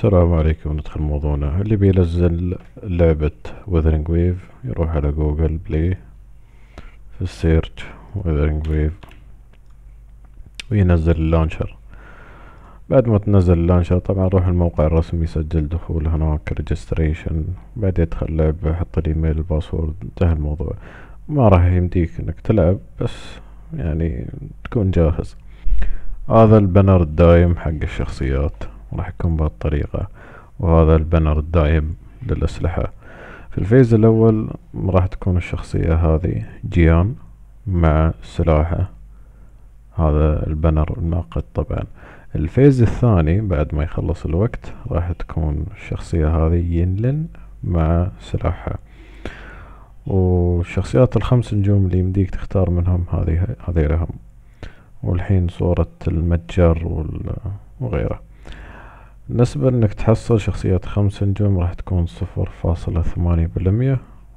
السلام عليكم. ندخل موضوعنا. اللي بينزل لعبة وذرينج ويف يروح على جوجل بلاي، في السيرش وذرينج ويف، وينزل اللانشر. بعد ما تنزل اللانشر طبعا روح الموقع الرسمي، يسجل دخول هناك ريجستريشن، بعد يدخل لعبة، يحط الايميل الباسورد، انتهى الموضوع. ما راح يمديك انك تلعب، بس يعني تكون جاهز. هذا البنر الدايم حق الشخصيات راح يكون بهالطريقة، وهذا البنر الدايم للأسلحة. في الفيز الأول راح تكون الشخصية هذه جيان مع سلاحه، هذا البنر المؤقت طبعا. الفيز الثاني بعد ما يخلص الوقت راح تكون الشخصية هذه ينلن مع سلاحها. والشخصيات الخمس نجوم اللي يمديك تختار منهم هذه لهم. والحين صورة المتجر وغيره. بالنسبة انك تحصل شخصيات خمس نجوم راح تكون 0.8%،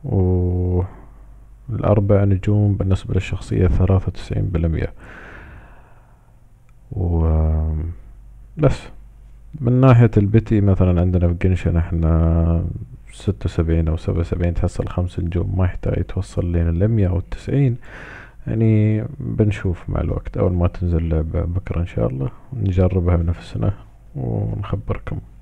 والأربع نجوم بالنسبة للشخصية 93%. وبس. من ناحية البتي مثلا عندنا في جنشن احنا 76 أو 77 تحصل خمس نجوم، ما يحتاج توصل لين 100 أو 90. يعني بنشوف مع الوقت، أول ما تنزل لعبة بكرة إن شاء الله نجربها بنفسنا ونخبركم.